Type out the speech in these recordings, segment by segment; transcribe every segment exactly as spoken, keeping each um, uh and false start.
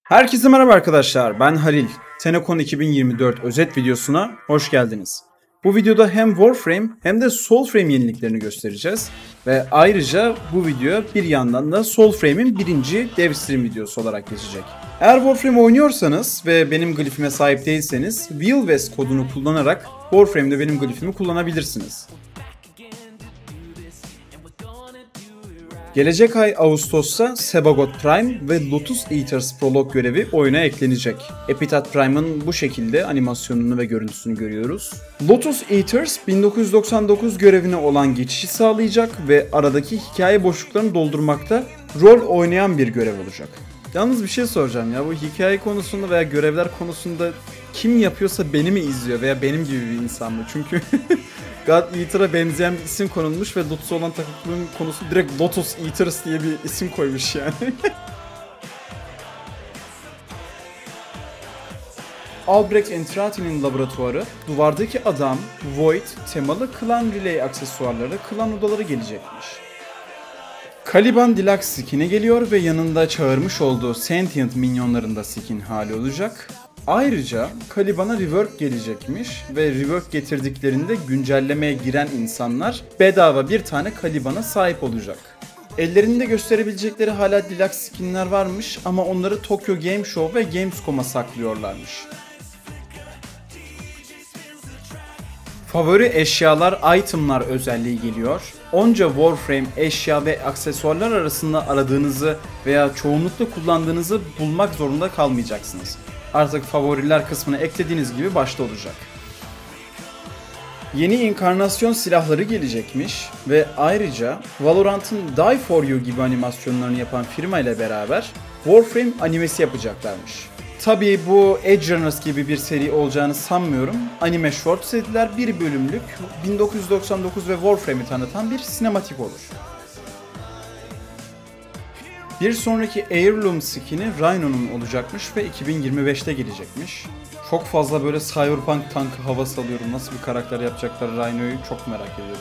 Herkese merhaba arkadaşlar, ben Halil. TennoCon iki bin yirmi dört özet videosuna hoş geldiniz. Bu videoda hem Warframe hem de Soulframe yeniliklerini göstereceğiz. Ve ayrıca bu video bir yandan da Soulframe'in birinci dev stream videosu olarak geçecek. Eğer Warframe oynuyorsanız ve benim glifime sahip değilseniz WheelWest kodunu kullanarak Warframe'de benim glifimi kullanabilirsiniz. Gelecek ay Ağustos'ta Sebagot Prime ve Lotus Eaters Prolog görevi oyuna eklenecek. Epitaph Prime'ın bu şekilde animasyonunu ve görüntüsünü görüyoruz. Lotus Eaters bin dokuz yüz doksan dokuz görevine olan geçişi sağlayacak ve aradaki hikaye boşluklarını doldurmakta rol oynayan bir görev olacak. Yalnız bir şey soracağım ya, bu hikaye konusunda veya görevler konusunda kim yapıyorsa beni mi izliyor veya benim gibi bir insan mı? Çünkü God Eater'a benzeyen bir isim konulmuş ve Lotus'a olan takıklığın konusu direkt Lotus Eaters diye bir isim koymuş yani. Albrecht Entrati'nin laboratuvarı, duvardaki adam, Void, temalı klan relay aksesuarları, klan odaları gelecekmiş. Caliban Deluxe skin'e geliyor ve yanında çağırmış olduğu Sentient minyonların da skin hali olacak. Ayrıca Caliban'a rework gelecekmiş ve rework getirdiklerinde güncellemeye giren insanlar bedava bir tane Caliban'a sahip olacak. Ellerinde gösterebilecekleri hala Deluxe skinler varmış ama onları Tokyo Game Show ve Gamescom'a saklıyorlarmış. Favori eşyalar, itemlar özelliği geliyor. Onca Warframe eşya ve aksesuarlar arasında aradığınızı veya çoğunlukla kullandığınızı bulmak zorunda kalmayacaksınız. Artık favoriler kısmını eklediğiniz gibi başta olacak. Yeni inkarnasyon silahları gelecekmiş ve ayrıca Valorant'ın Die For You gibi animasyonlarını yapan firma ile beraber Warframe animesi yapacaklarmış. Tabii bu Edge Runners gibi bir seri olacağını sanmıyorum. Anime short seriler bir bölümlük bin dokuz yüz doksan dokuz ve Warframe'i tanıtan bir sinematik olur. Bir sonraki Heirloom skin'i Rhino'nun olacakmış ve iki bin yirmi beşte gelecekmiş. Çok fazla böyle Cyberpunk tankı havası alıyorum. Nasıl bir karakter yapacaklar Rhino'yu çok merak ediyorum.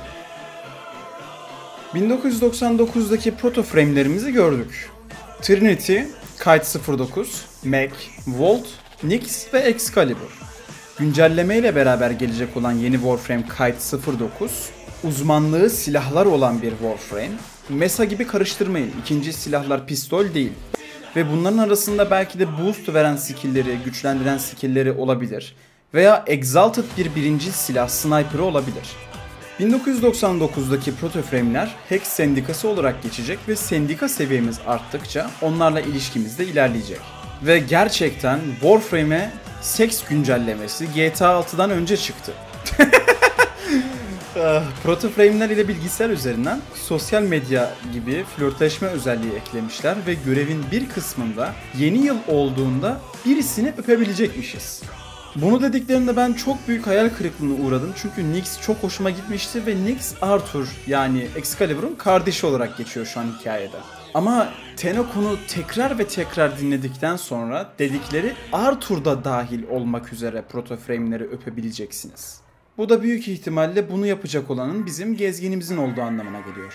bin dokuz yüz doksan dokuzdaki proto frame'lerimizi gördük. Trinity, Kite sıfır dokuz, Mech, Volt, Nyx ve Excalibur. Güncelleme ile beraber gelecek olan yeni Warframe Kite sıfır dokuz, uzmanlığı silahlar olan bir Warframe. Mesa gibi karıştırmayın. İkinci silahlar pistol değil. Ve bunların arasında belki de boost veren skill'leri, güçlendiren skill'leri olabilir. Veya exalted bir birinci silah sniper'ı olabilir. bin dokuz yüz doksan dokuzdaki protoframe'ler Hex sendikası olarak geçecek ve sendika seviyemiz arttıkça onlarla ilişkimiz de ilerleyecek. Ve gerçekten Warframe'e seks güncellemesi G T A altıdan önce çıktı. Protoframe'ler ile bilgisayar üzerinden sosyal medya gibi flörtleşme özelliği eklemişler ve görevin bir kısmında yeni yıl olduğunda birisini öpebilecekmişiz. Bunu dediklerinde ben çok büyük hayal kırıklığına uğradım çünkü Nyx çok hoşuma gitmişti ve Nyx Arthur yani Excalibur'un kardeşi olarak geçiyor şu an hikayede. Ama TennoCon'u tekrar ve tekrar dinledikten sonra dedikleri Arthur da dahil olmak üzere protoframe'leri öpebileceksiniz. Bu da büyük ihtimalle bunu yapacak olanın bizim gezginimizin olduğu anlamına geliyor.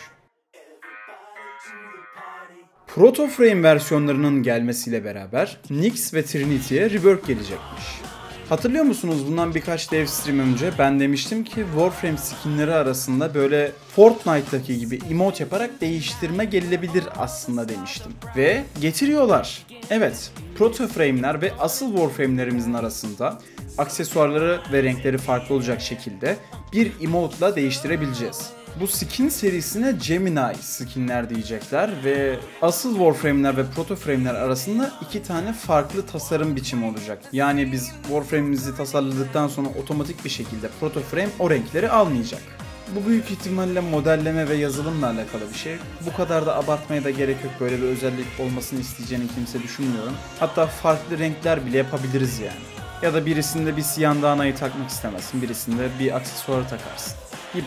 Protoframe versiyonlarının gelmesiyle beraber Nyx ve Trinity'ye rework gelecekmiş. Hatırlıyor musunuz bundan birkaç dev stream önce ben demiştim ki Warframe skinleri arasında böyle Fortnite'daki gibi emote yaparak değiştirme gelebilir aslında demiştim. Ve getiriyorlar. Evet, protoframe'ler ve asıl Warframe'lerimizin arasında aksesuarları ve renkleri farklı olacak şekilde bir emote'la değiştirebileceğiz. Bu skin serisine Gemini skinler diyecekler ve asıl Warframe'ler ve protoframe'ler arasında iki tane farklı tasarım biçimi olacak. Yani biz Warframe'imizi tasarladıktan sonra otomatik bir şekilde protoframe o renkleri almayacak. Bu büyük ihtimalle modelleme ve yazılımla alakalı bir şey. Bu kadar da abartmaya da gerek yok. Böyle bir özellik olmasını isteyeceğini kimse düşünmüyorum. Hatta farklı renkler bile yapabiliriz yani. Ya da birisinde bir siyah danayı takmak istemezsin, birisinde bir aksesuarı takarsın gibi.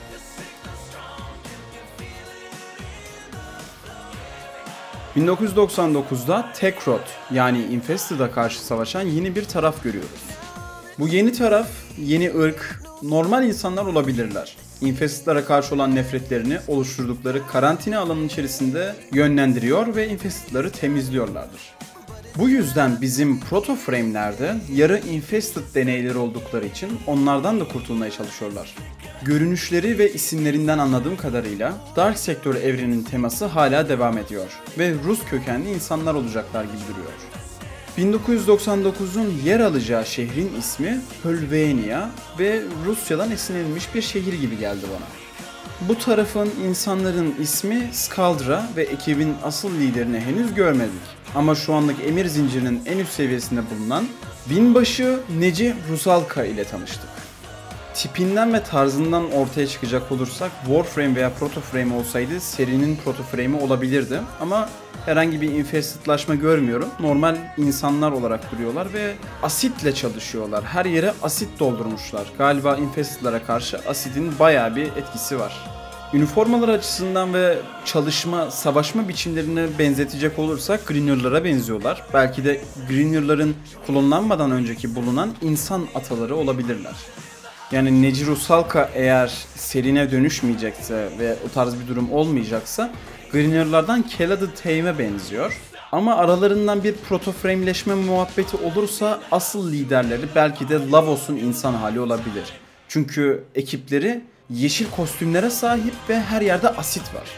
bin dokuz yüz doksan dokuzda Tekrot yani Infested'a karşı savaşan yeni bir taraf görüyoruz. Bu yeni taraf, yeni ırk, normal insanlar olabilirler. Infested'lara karşı olan nefretlerini oluşturdukları karantina alanının içerisinde yönlendiriyor ve Infested'ları temizliyorlardır. Bu yüzden bizim Proto Frame'lerde yarı infested deneyleri oldukları için onlardan da kurtulmaya çalışıyorlar. Görünüşleri ve isimlerinden anladığım kadarıyla Dark Sector evrenin teması hala devam ediyor ve Rus kökenli insanlar olacaklar gibi duruyor. bin dokuz yüz doksan dokuzun yer alacağı şehrin ismi Hölvenia ve Rusya'dan esinlenmiş bir şehir gibi geldi bana. Bu tarafın insanların ismi Skaldra ve ekibin asıl liderini henüz görmedik. Ama şu anlık emir zincirinin en üst seviyesinde bulunan binbaşı Neci Rusalka ile tanıştık. Tipinden ve tarzından ortaya çıkacak olursak Warframe veya Protoframe olsaydı serinin Protoframe'i olabilirdi. Ama herhangi bir infestedlaşma görmüyorum. Normal insanlar olarak duruyorlar ve asitle çalışıyorlar. Her yere asit doldurmuşlar. Galiba infestedlara karşı asidin bayağı bir etkisi var. Üniformalar açısından ve çalışma, savaşma biçimlerine benzetecek olursak Greener'lara benziyorlar. Belki de Greener'ların klonlanmadan önceki bulunan insan ataları olabilirler. Yani Neci Rusalka eğer serine dönüşmeyecekse ve o tarz bir durum olmayacaksa Greener'lardan Kelad'ı Tame'e benziyor. Ama aralarından bir protoframe'leşme muhabbeti olursa asıl liderleri belki de Lavos'un insan hali olabilir. Çünkü ekipleri yeşil kostümlere sahip ve her yerde asit var.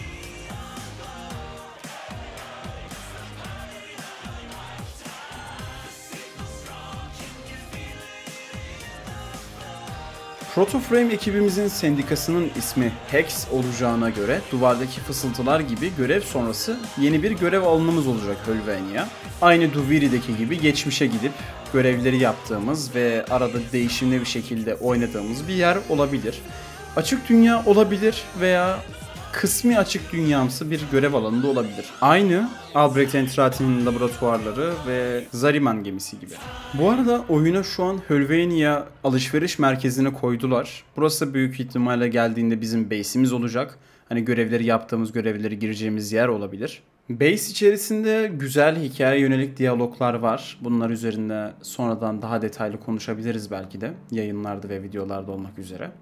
Protoframe ekibimizin sendikasının ismi Hex olacağına göre duvardaki fısıltılar gibi görev sonrası yeni bir görev alanımız olacak Hölvenia. Aynı Duviri'deki gibi geçmişe gidip görevleri yaptığımız ve arada değişimli bir şekilde oynadığımız bir yer olabilir. Açık dünya olabilir veya kısmi açık dünyamsı bir görev alanı da olabilir. Aynı Albrecht Entratin'in laboratuvarları ve Zariman gemisi gibi. Bu arada oyuna şu an Hölvenia alışveriş merkezine koydular. Burası büyük ihtimalle geldiğinde bizim base'imiz olacak. Hani görevleri yaptığımız görevleri gireceğimiz yer olabilir. Base içerisinde güzel hikaye yönelik diyaloglar var. Bunlar üzerinde sonradan daha detaylı konuşabiliriz belki de. Yayınlarda ve videolarda olmak üzere.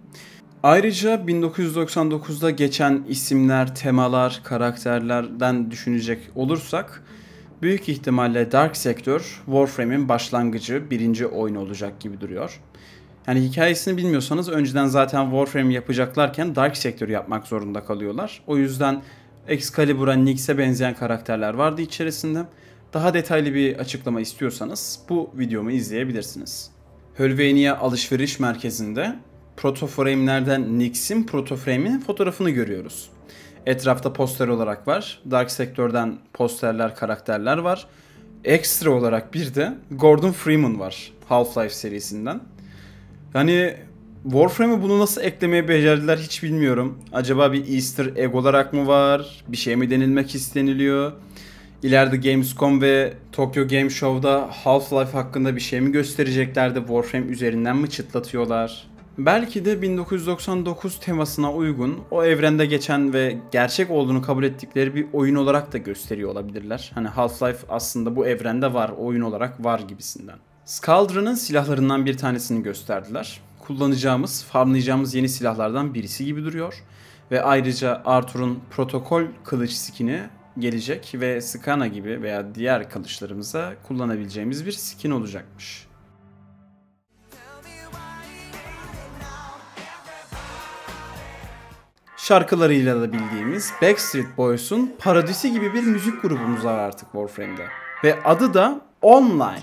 Ayrıca bin dokuz yüz doksan dokuzda geçen isimler, temalar, karakterlerden düşünecek olursak büyük ihtimalle Dark Sector, Warframe'in başlangıcı, birinci oyun olacak gibi duruyor. Yani hikayesini bilmiyorsanız önceden zaten Warframe yapacaklarken Dark Sector yapmak zorunda kalıyorlar. O yüzden Excalibur'a, Nyx'e benzeyen karakterler vardı içerisinde. Daha detaylı bir açıklama istiyorsanız bu videomu izleyebilirsiniz. Hölvenia alışveriş merkezinde Protoframe'lerden Nyx'in Protoframe'in fotoğrafını görüyoruz. Etrafta poster olarak var. Dark Sector'dan posterler, karakterler var. Ekstra olarak bir de Gordon Freeman var Half-Life serisinden. Yani Warframe'e bunu nasıl eklemeye becerdiler hiç bilmiyorum. Acaba bir Easter egg olarak mı var? Bir şey mi denilmek isteniliyor? İleride Gamescom ve Tokyo Game Show'da Half-Life hakkında bir şey mi gösterecekler de Warframe üzerinden mi çıtlatıyorlar? Belki de bin dokuz yüz doksan dokuz temasına uygun o evrende geçen ve gerçek olduğunu kabul ettikleri bir oyun olarak da gösteriyor olabilirler. Hani Half-Life aslında bu evrende var, oyun olarak var gibisinden. Skaldra'nın silahlarından bir tanesini gösterdiler. Kullanacağımız, farmlayacağımız yeni silahlardan birisi gibi duruyor. Ve ayrıca Arthur'un protokol kılıç skini gelecek ve Skana gibi veya diğer kılıçlarımıza kullanabileceğimiz bir skin olacakmış. Şarkılarıyla da bildiğimiz Backstreet Boys'un parodisi gibi bir müzik grubumuz var artık Warframe'de. Ve adı da Online.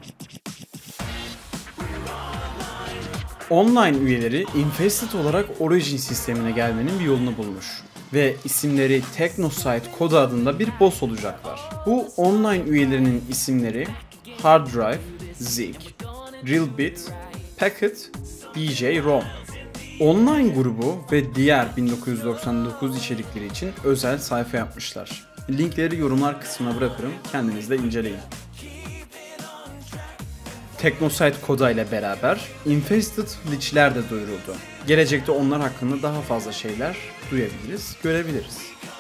Online üyeleri Infested olarak Origin sistemine gelmenin bir yolunu bulmuş. Ve isimleri Technosite kodu adında bir boss olacaklar. Bu online üyelerinin isimleri Hard Drive, Zig, Drillbit, Packet, D J Rom. Online grubu ve diğer bin dokuz yüz doksan dokuz içerikleri için özel sayfa yapmışlar. Linkleri yorumlar kısmına bırakırım, kendiniz de inceleyin. Technosite kodayla beraber Infested Lich'ler de duyuruldu. Gelecekte onlar hakkında daha fazla şeyler duyabiliriz, görebiliriz.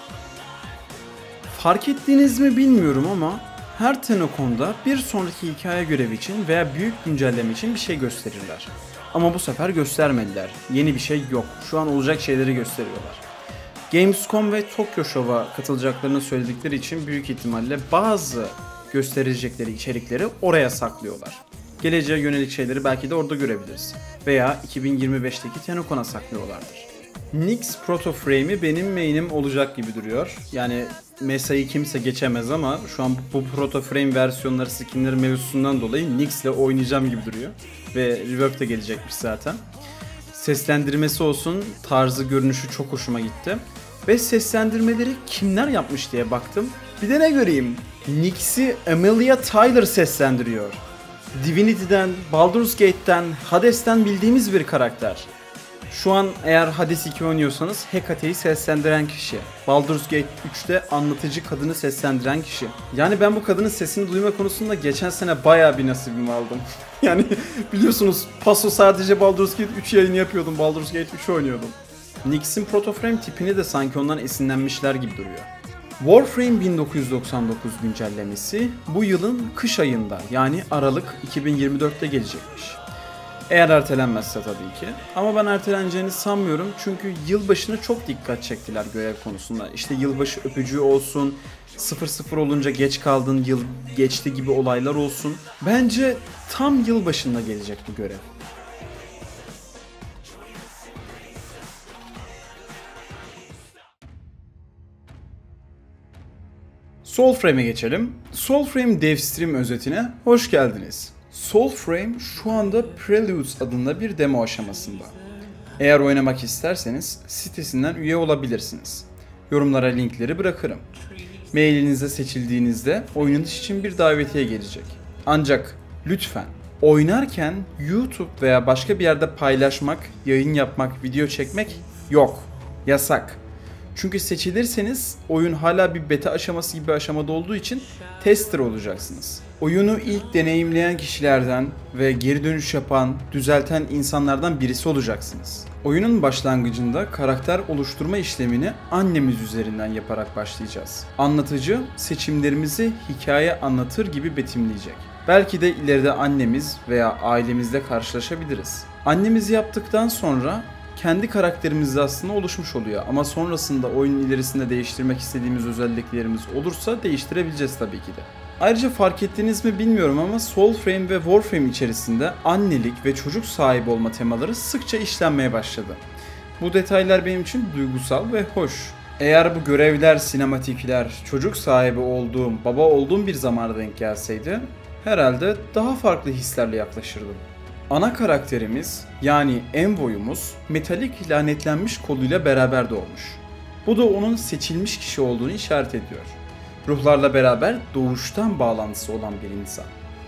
Fark ettiğiniz mi bilmiyorum ama her Tenocon'da bir sonraki hikaye görevi için veya büyük güncelleme için bir şey gösterirler. Ama bu sefer göstermediler. Yeni bir şey yok. Şu an olacak şeyleri gösteriyorlar. Gamescom ve Tokyo Show'a katılacaklarını söyledikleri için büyük ihtimalle bazı gösterecekleri içerikleri oraya saklıyorlar. Geleceğe yönelik şeyleri belki de orada görebiliriz. Veya iki bin yirmi beşteki Tenocon'a saklıyorlardır. Nyx Protoframe'i benim main'im olacak gibi duruyor. Yani Mesa'yı kimse geçemez ama şu an bu Protoframe versiyonları, skinleri mevzusundan dolayı Nyx ile oynayacağım gibi duruyor. Ve rework de gelecekmiş zaten. Seslendirmesi olsun, tarzı, görünüşü çok hoşuma gitti. Ve seslendirmeleri kimler yapmış diye baktım. Bir de ne göreyim? Nyx'i Emilia Tyler seslendiriyor. Divinity'den, Baldur's Gate'ten, Hades'ten bildiğimiz bir karakter. Şu an eğer Hades iki oynuyorsanız Hecate'yi seslendiren kişi. Baldur's Gate üçte anlatıcı kadını seslendiren kişi. Yani ben bu kadının sesini duyma konusunda geçen sene bayağı bir nasibimi aldım. Yani biliyorsunuz paso sadece Baldur's Gate üç yayını yapıyordum. Baldur's Gate üç oynuyordum. Nyx'in Protoframe tipini de sanki ondan esinlenmişler gibi duruyor. Warframe bin dokuz yüz doksan dokuz güncellemesi bu yılın kış ayında yani Aralık iki bin yirmi dörtte gelecekmiş. Eğer ertelenmezse tabii ki. Ama ben erteleneceğini sanmıyorum çünkü yılbaşına çok dikkat çektiler görev konusunda. İşte yılbaşı öpücüğü olsun, sıfır sıfır olunca geç kaldın, yıl geçti gibi olaylar olsun. Bence tam yılbaşında gelecek bu görev. Soulframe'e geçelim. Soulframe Devstream özetine hoş geldiniz. Soulframe şu anda Preludes adında bir demo aşamasında. Eğer oynamak isterseniz sitesinden üye olabilirsiniz. Yorumlara linkleri bırakırım. Mailinize seçildiğinizde oynanış için bir davetiye gelecek. Ancak lütfen oynarken YouTube veya başka bir yerde paylaşmak, yayın yapmak, video çekmek yok. Yasak. Çünkü seçilirseniz oyun hala bir beta aşaması gibi bir aşamada olduğu için tester olacaksınız. Oyunu ilk deneyimleyen kişilerden ve geri dönüş yapan, düzelten insanlardan birisi olacaksınız. Oyunun başlangıcında karakter oluşturma işlemini annemiz üzerinden yaparak başlayacağız. Anlatıcı seçimlerimizi hikaye anlatır gibi betimleyecek. Belki de ileride annemiz veya ailemizle karşılaşabiliriz. Annemizi yaptıktan sonra kendi karakterimiz de aslında oluşmuş oluyor ama sonrasında oyunun ilerisinde değiştirmek istediğimiz özelliklerimiz olursa değiştirebileceğiz tabii ki de. Ayrıca fark ettiniz mi bilmiyorum ama Soulframe ve Warframe içerisinde annelik ve çocuk sahibi olma temaları sıkça işlenmeye başladı. Bu detaylar benim için duygusal ve hoş. Eğer bu görevler, sinematikler, çocuk sahibi olduğum, baba olduğum bir zamana denk gelseydi herhalde daha farklı hislerle yaklaşırdım. Ana karakterimiz yani Envoy'umuz metalik lanetlenmiş koluyla beraber doğmuş. Bu da onun seçilmiş kişi olduğunu işaret ediyor. Ruhlarla beraber doğuştan bağlantısı olan bir insan.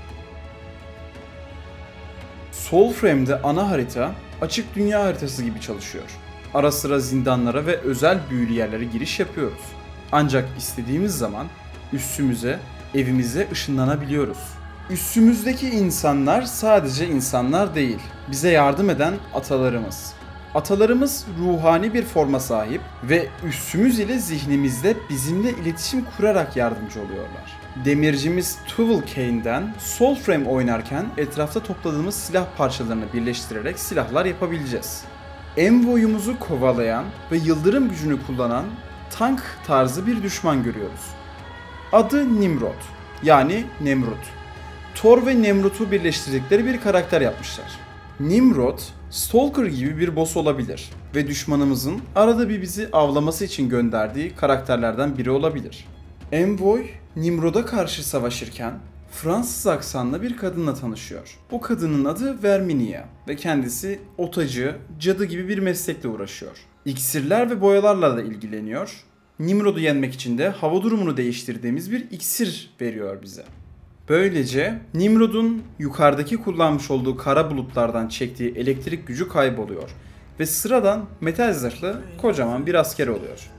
Soulframe'de ana harita açık dünya haritası gibi çalışıyor. Ara sıra zindanlara ve özel büyülü yerlere giriş yapıyoruz. Ancak istediğimiz zaman üstümüze, evimize ışınlanabiliyoruz. Üstümüzdeki insanlar sadece insanlar değil, bize yardım eden atalarımız. Atalarımız ruhani bir forma sahip ve üssümüz ile zihnimizde bizimle iletişim kurarak yardımcı oluyorlar. Demircimiz Tuval Kane'den Soulframe oynarken etrafta topladığımız silah parçalarını birleştirerek silahlar yapabileceğiz. Envoy'umuzu kovalayan ve yıldırım gücünü kullanan tank tarzı bir düşman görüyoruz. Adı Nimrod, yani Nemrut. Thor ve Nemrut'u birleştirdikleri bir karakter yapmışlar. Nimrod, Stalker gibi bir boss olabilir ve düşmanımızın arada bir bizi avlaması için gönderdiği karakterlerden biri olabilir. Envoy, Nimrod'a karşı savaşırken Fransız aksanlı bir kadınla tanışıyor. O kadının adı Verminia ve kendisi otacı, cadı gibi bir meslekle uğraşıyor. İksirler ve boyalarla da ilgileniyor. Nimrod'u yenmek için de hava durumunu değiştirdiğimiz bir iksir veriyor bize. Böylece Nimrod'un yukarıdaki kullanmış olduğu kara bulutlardan çektiği elektrik gücü kayboluyor ve sıradan metal zırhlı kocaman bir asker oluyor.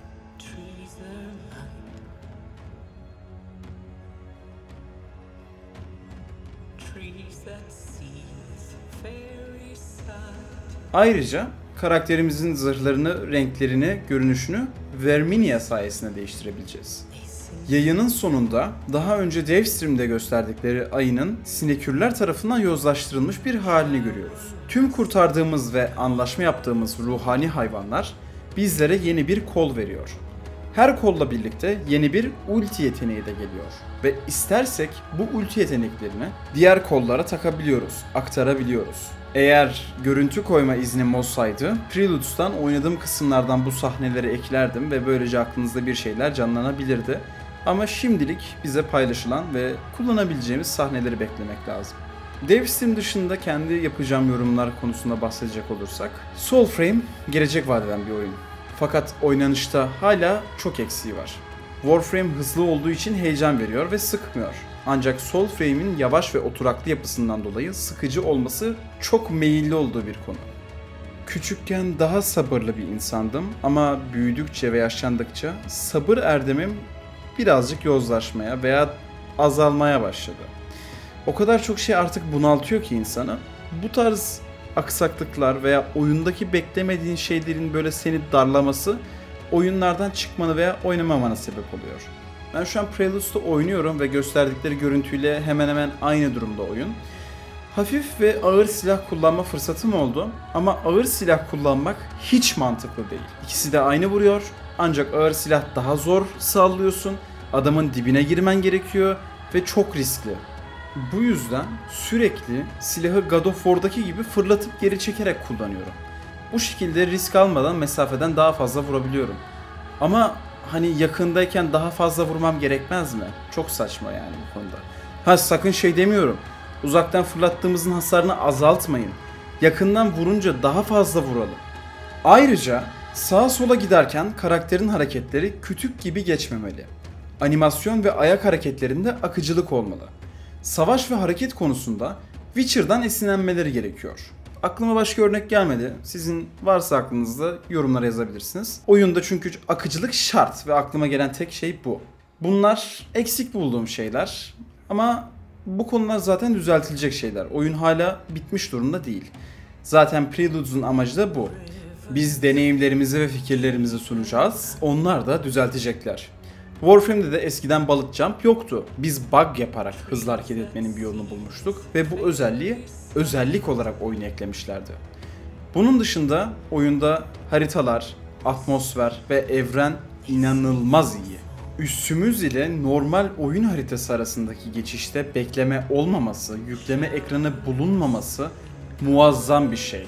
Ayrıca karakterimizin zırhlarını, renklerini, görünüşünü Verminia sayesinde değiştirebileceğiz. Yayının sonunda daha önce Devstream'de gösterdikleri ayının sinekürler tarafından yozlaştırılmış bir halini görüyoruz. Tüm kurtardığımız ve anlaşma yaptığımız ruhani hayvanlar bizlere yeni bir kol veriyor. Her kolla birlikte yeni bir ulti yeteneği de geliyor. Ve istersek bu ulti yeteneklerini diğer kollara takabiliyoruz, aktarabiliyoruz. Eğer görüntü koyma iznim olsaydı Preludes'tan oynadığım kısımlardan bu sahneleri eklerdim ve böylece aklınızda bir şeyler canlanabilirdi. Ama şimdilik bize paylaşılan ve kullanabileceğimiz sahneleri beklemek lazım. Devstream dışında kendi yapacağım yorumlar konusunda bahsedecek olursak, Soulframe gelecek vadeden bir oyun. Fakat oynanışta hala çok eksiği var. Warframe hızlı olduğu için heyecan veriyor ve sıkmıyor. Ancak Soulframe'in yavaş ve oturaklı yapısından dolayı sıkıcı olması çok meyilli olduğu bir konu. Küçükken daha sabırlı bir insandım ama büyüdükçe ve yaşlandıkça sabır erdemim birazcık yozlaşmaya veya azalmaya başladı. O kadar çok şey artık bunaltıyor ki insanı. Bu tarz aksaklıklar veya oyundaki beklemediğin şeylerin böyle seni darlaması oyunlardan çıkmanı veya oynamamana sebep oluyor. Ben şu an Preludes'ta oynuyorum ve gösterdikleri görüntüyle hemen hemen aynı durumda oyun. Hafif ve ağır silah kullanma fırsatım oldu ama ağır silah kullanmak hiç mantıklı değil. İkisi de aynı vuruyor ancak ağır silah daha zor sallıyorsun, adamın dibine girmen gerekiyor ve çok riskli. Bu yüzden sürekli silahı God of War'daki gibi fırlatıp geri çekerek kullanıyorum. Bu şekilde risk almadan mesafeden daha fazla vurabiliyorum. Ama hani yakındayken daha fazla vurmam gerekmez mi? Çok saçma yani bu konuda. Ha sakın şey demiyorum. Uzaktan fırlattığımızın hasarını azaltmayın. Yakından vurunca daha fazla vuralım. Ayrıca sağa sola giderken karakterin hareketleri kütük gibi geçmemeli. Animasyon ve ayak hareketlerinde akıcılık olmalı. Savaş ve hareket konusunda Witcher'dan esinlenmeleri gerekiyor. Aklıma başka örnek gelmedi. Sizin varsa aklınızda yorumlara yazabilirsiniz. Oyunda çünkü akıcılık şart ve aklıma gelen tek şey bu. Bunlar eksik bulduğum şeyler ama bu konular zaten düzeltilecek şeyler. Oyun hala bitmiş durumda değil. Zaten Preludes'un amacı da bu. Biz deneyimlerimizi ve fikirlerimizi sunacağız. Onlar da düzeltecekler. Warframe'de de eskiden bullet jump yoktu. Biz bug yaparak hızlı hareket etmenin bir yolunu bulmuştuk ve bu özelliği özellik olarak oyuna eklemişlerdi. Bunun dışında oyunda haritalar, atmosfer ve evren inanılmaz iyi. Üssümüz ile normal oyun haritası arasındaki geçişte bekleme olmaması, yükleme ekranı bulunmaması muazzam bir şey.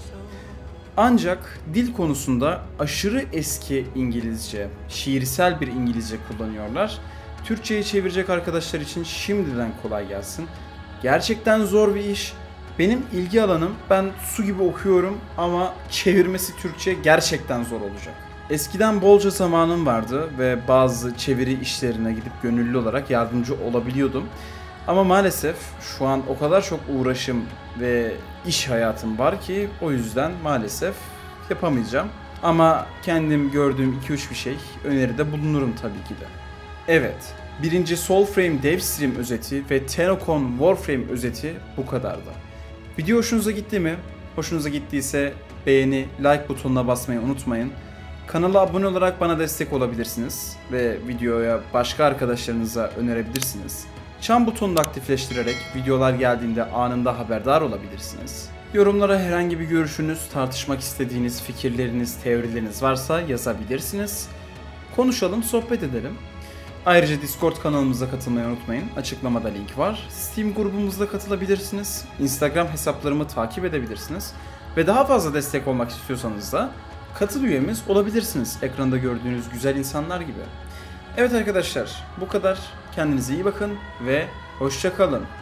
Ancak dil konusunda aşırı eski İngilizce, şiirsel bir İngilizce kullanıyorlar. Türkçe'ye çevirecek arkadaşlar için şimdiden kolay gelsin. Gerçekten zor bir iş. Benim ilgi alanım, ben su gibi okuyorum ama çevirmesi Türkçe gerçekten zor olacak. Eskiden bolca zamanım vardı ve bazı çeviri işlerine gidip gönüllü olarak yardımcı olabiliyordum. Ama maalesef şu an o kadar çok uğraşım ve iş hayatım var ki o yüzden maalesef yapamayacağım. Ama kendim gördüğüm iki üç bir şey öneride bulunurum tabii ki de. Evet, birinci Soulframe Devstream özeti ve Tenokon Warframe özeti bu kadardı. Video hoşunuza gitti mi? Hoşunuza gittiyse beğeni, like butonuna basmayı unutmayın. Kanala abone olarak bana destek olabilirsiniz ve videoya başka arkadaşlarınıza önerebilirsiniz. Çan butonunu aktifleştirerek videolar geldiğinde anında haberdar olabilirsiniz. Yorumlara herhangi bir görüşünüz, tartışmak istediğiniz fikirleriniz, teorileriniz varsa yazabilirsiniz. Konuşalım, sohbet edelim. Ayrıca Discord kanalımıza katılmayı unutmayın. Açıklamada link var. Steam grubumuzda katılabilirsiniz. Instagram hesaplarımı takip edebilirsiniz. Ve daha fazla destek olmak istiyorsanız da katıl üyemiz olabilirsiniz. Ekranda gördüğünüz güzel insanlar gibi. Evet arkadaşlar, bu kadar. Kendinize iyi bakın ve hoşça kalın.